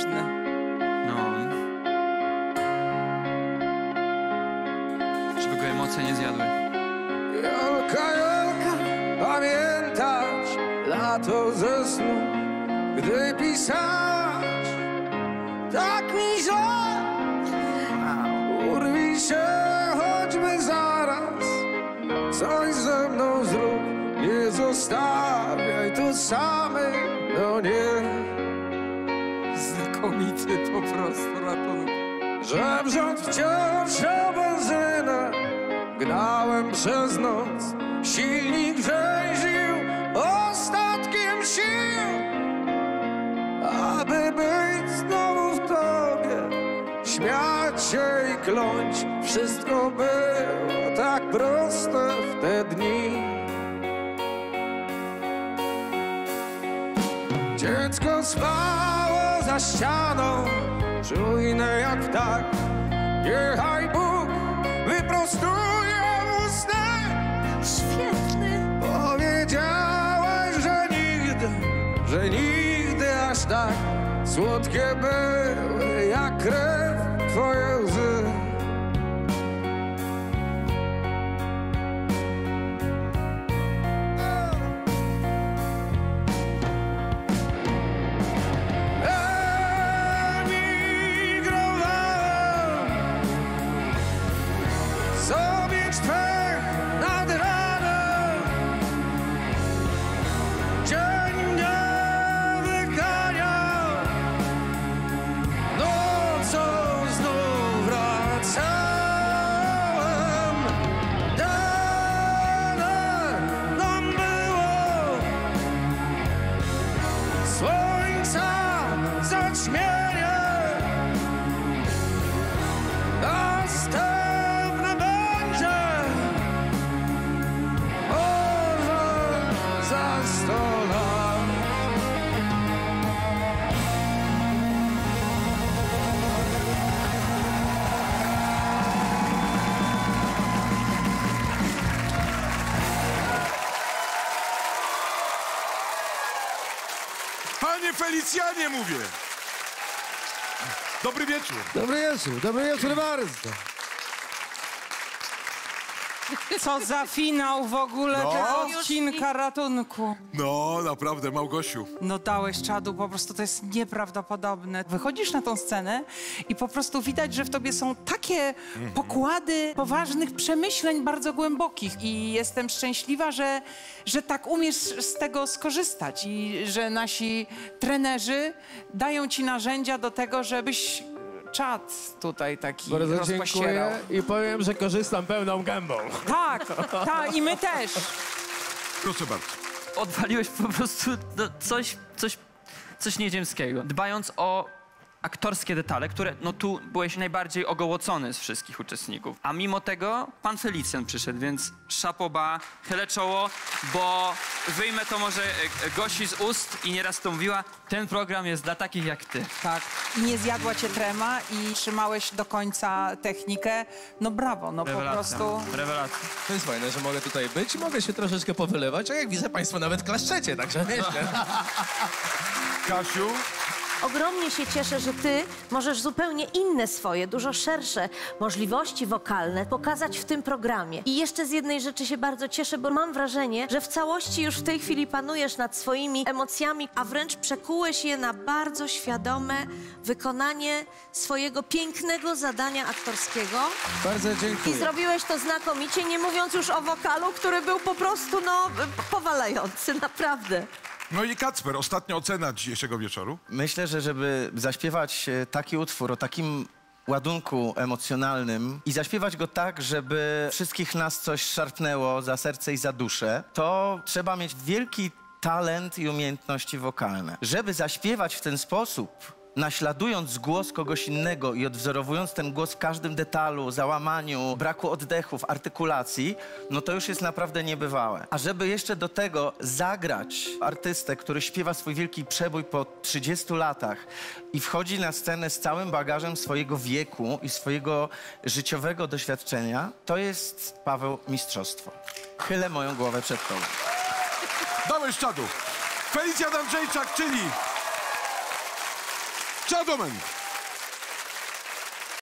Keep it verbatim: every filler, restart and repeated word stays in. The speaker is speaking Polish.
śmieszny. No. Żeby go emocje nie zjadły. Jolka, Jolka, pamiętasz lato ze snu, gdy pisałaś tak mi żal. Urwij się choćby zaraz, coś ze mną zrób, nie zostawiaj tu samej, no nie. Znakomity po prostu ratunek. Żebrząc wciąż o benzynę, gnałem przez noc, silnik wrzęził ostatkiem sił, aby być znowu w tobie, śmiać się i kląć. Wszystko było tak proste w te dni. Dziecko spało za ścianą, czujne jak ptak. Niechaj Bóg wyprostuje mu sny. Świetny. Powiedziałeś, że nigdy, że nigdy aż tak słodkie były jak krew twoje łzy. Panie Felicjanie, mówię. Dobry wieczór. Dobry wieczór, dobry wieczór bardzo. Co za finał w ogóle No. tego odcinka ratunku. No, naprawdę, Małgosiu. No dałeś czadu, po prostu to jest nieprawdopodobne. Wychodzisz na tą scenę i po prostu widać, że w tobie są takie pokłady poważnych przemyśleń bardzo głębokich i jestem szczęśliwa, że, że tak umiesz z tego skorzystać i że nasi trenerzy dają ci narzędzia do tego, żebyś czad tutaj taki Bardzo rozpościerał. dziękuję i powiem, że korzystam pełną gębą. Tak, tak i my też. Proszę bardzo. Odwaliłeś po prostu no, coś, coś, coś nieziemskiego. Dbając o aktorskie detale, które, no tu byłeś najbardziej ogołocony z wszystkich uczestników. A mimo tego pan Felicjan przyszedł, więc szapoba, chylę czoło, bo wyjmę to może e, Gosi z ust i nieraz to mówiła, ten program jest dla takich jak ty. Tak. I nie zjadła cię trema i trzymałeś do końca technikę. No brawo, no Rewelacja. po prostu. Rewelacja. To jest fajne, że mogę tutaj być i mogę się troszeczkę powylewać, a jak widzę, państwo nawet klaszczecie, także nieźle. Kasiu? Ogromnie się cieszę, że ty możesz zupełnie inne swoje, dużo szersze możliwości wokalne pokazać w tym programie. I jeszcze z jednej rzeczy się bardzo cieszę, bo mam wrażenie, że w całości już w tej chwili panujesz nad swoimi emocjami, a wręcz przekułeś je na bardzo świadome wykonanie swojego pięknego zadania aktorskiego. Bardzo I dziękuję. zrobiłeś to znakomicie, nie mówiąc już o wokalu, który był po prostu, no, powalający, naprawdę. No i Kacper, ostatnia ocena dzisiejszego wieczoru. Myślę, że żeby zaśpiewać e, taki utwór o takim ładunku emocjonalnym i zaśpiewać go tak, żeby wszystkich nas coś szarpnęło za serce i za duszę, to trzeba mieć wielki talent i umiejętności wokalne. Żeby zaśpiewać w ten sposób, naśladując głos kogoś innego i odwzorowując ten głos w każdym detalu, załamaniu, braku oddechów, artykulacji, no to już jest naprawdę niebywałe. A żeby jeszcze do tego zagrać artystę, który śpiewa swój wielki przebój po trzydziestu latach i wchodzi na scenę z całym bagażem swojego wieku i swojego życiowego doświadczenia, to jest, Paweł, mistrzostwo. Chylę moją głowę przed tobą. Dałeś czadu. Felicjan Andrzejczak, czyli Gentlemen,